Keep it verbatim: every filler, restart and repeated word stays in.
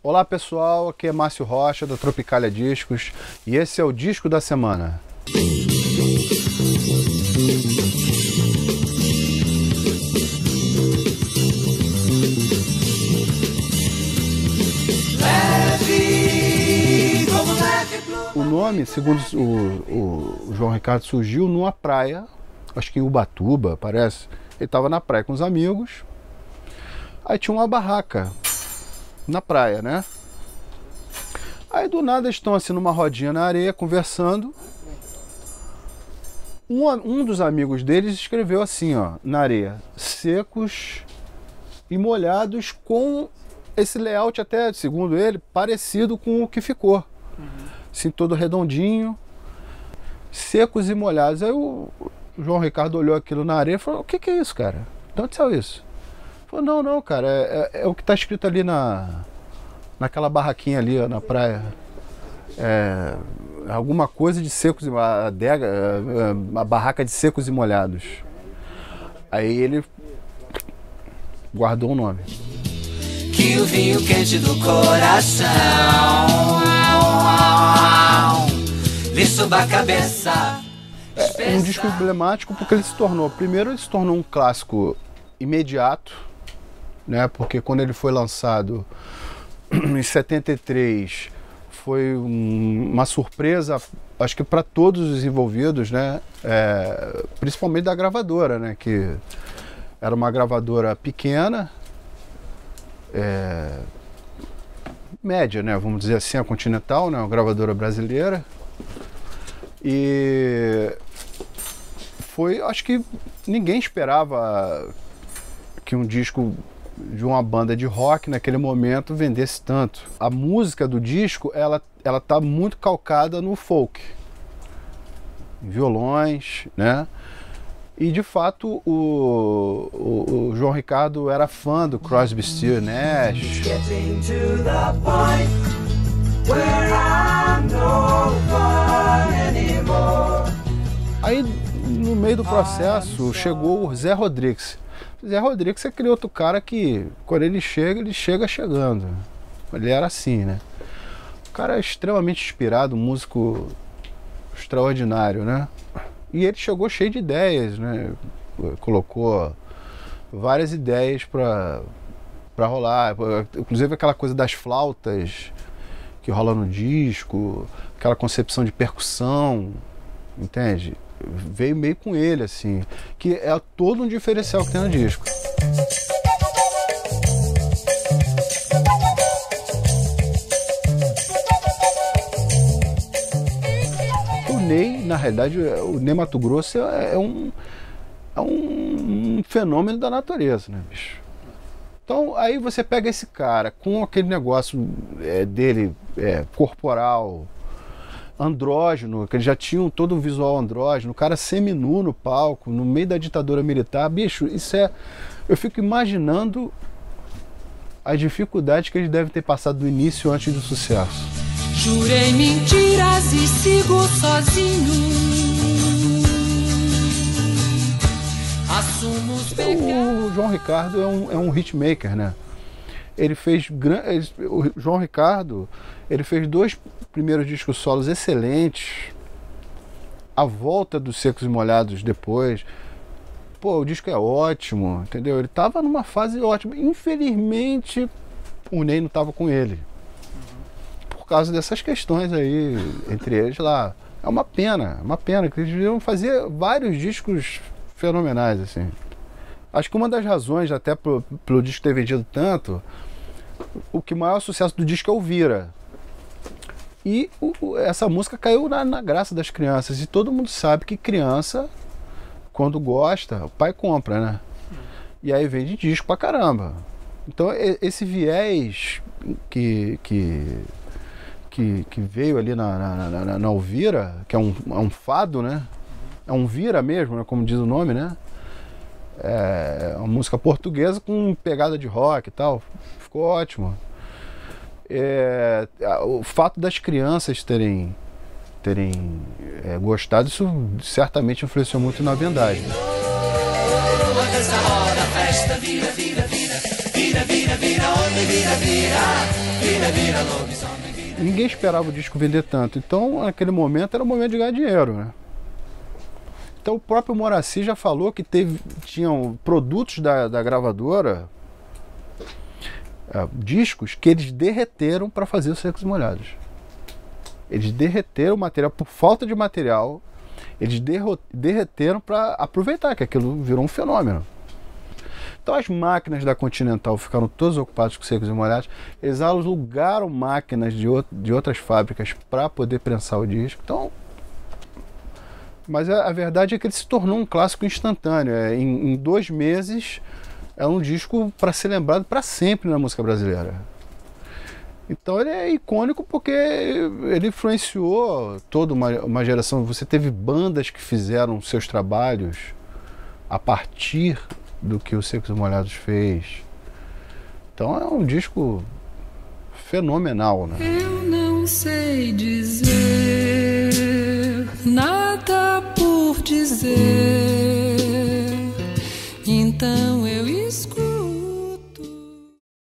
Olá pessoal, aqui é Márcio Rocha da Tropicália Discos e esse é o disco da semana. O nome, segundo o, o, o João Ricardo, surgiu numa praia, acho que em Ubatuba, parece. Ele estava na praia com os amigos, aí tinha uma barraca na praia, né? Aí do nada eles estão assim numa rodinha na areia, conversando. Um, um dos amigos deles escreveu assim, ó, na areia: secos e molhados, com esse layout até, segundo ele, parecido com o que ficou. Uhum. Assim, todo redondinho, secos e molhados. Aí o, o João Ricardo olhou aquilo na areia e falou: o que, que é isso, cara? De onde saiu isso? Falou: não, não, cara, é, é, é o que está escrito ali na, naquela barraquinha ali, ó, na praia. É, alguma coisa de secos e a adega, a barraca de secos e molhados. Aí ele guardou o nome. Que o vinho quente do coração lhe suba a cabeça. É um disco emblemático porque ele se tornou, primeiro ele se tornou um clássico imediato, né? Porque quando ele foi lançado em setenta e três foi um, uma surpresa, acho que para todos os envolvidos, né? É, principalmente da gravadora, né? Que era uma gravadora pequena, é, média, né? Vamos dizer assim, a Continental, né? Uma gravadora brasileira. E foi, acho que ninguém esperava que um disco de uma banda de rock naquele momento vendesse tanto. A música do disco, ela ela tá muito calcada no folk, violões, né? E de fato o, o, o João Ricardo era fã do Crosby, Stills Nash. Aí no meio do processo chegou o Zé Rodrigues. Zé Rodrigues é aquele outro cara que, quando ele chega, ele chega chegando. Ele era assim, né? O cara é extremamente inspirado, um músico extraordinário, né? E ele chegou cheio de ideias, né? Colocou várias ideias para para rolar. Inclusive aquela coisa das flautas que rola no disco, aquela concepção de percussão, entende? Veio meio com ele, assim, que é todo um diferencial que tem no disco. O Ney, na realidade, o Ney Matogrosso é um, é um fenômeno da natureza, né, bicho? Então, aí você pega esse cara com aquele negócio é, dele é, corporal, andrógeno, que eles já tinham todo um visual andrógeno, o cara seminu no palco, no meio da ditadura militar. Bicho, isso é... Eu fico imaginando as dificuldades que eles devem ter passado do início antes do sucesso. Jurei mentiras e sigo sozinho. Assumo os pecados. O João Ricardo é um, é um hitmaker, né? Ele fez... Ele, o João Ricardo, ele fez dois primeiros discos solos excelentes, a volta dos Secos e Molhados depois. Pô, o disco é ótimo, entendeu? Ele tava numa fase ótima. Infelizmente, o Ney não tava com ele. Por causa dessas questões aí, entre eles lá. É uma pena, uma pena, que eles deviam fazer vários discos fenomenais, assim. Acho que uma das razões, até pro, pelo disco ter vendido tanto, o que maior sucesso do disco é o Vira. E o, essa música caiu na, na graça das crianças. E todo mundo sabe que criança, quando gosta, o pai compra, né? E aí vende disco pra caramba. Então esse viés que, que, que, que veio ali na, na, na, na Elvira, que é um, é um fado, né? É um vira mesmo, né? Como diz o nome, né? É uma música portuguesa com pegada de rock e tal. Ficou ótimo. É, o fato das crianças terem, terem é, gostado, isso certamente influenciou muito na vendagem. Vira, vira, vira, vira, vira, vira, vira, onde vira, vira, vira, Ninguém esperava o disco vender tanto. Então, naquele momento, era o momento de ganhar dinheiro, né? Então, o próprio Moraci já falou que teve, tinham produtos da, da gravadora, é, discos, que eles derreteram para fazer os Secos e Molhados. Eles derreteram o material, por falta de material, eles derreteram para aproveitar, que aquilo virou um fenômeno. Então as máquinas da Continental ficaram todas ocupadas com Secos e Molhados. Eles alugaram máquinas de, o, de outras fábricas para poder prensar o disco. Então, mas a, a verdade é que ele se tornou um clássico instantâneo. É, em, em dois meses é um disco para ser lembrado para sempre na música brasileira. Então ele é icônico porque ele influenciou toda uma, uma geração. Você teve bandas que fizeram seus trabalhos a partir do que o Secos e Molhados fez. Então é um disco fenomenal, né? Eu não sei dizer nada por dizer, então eu escuto.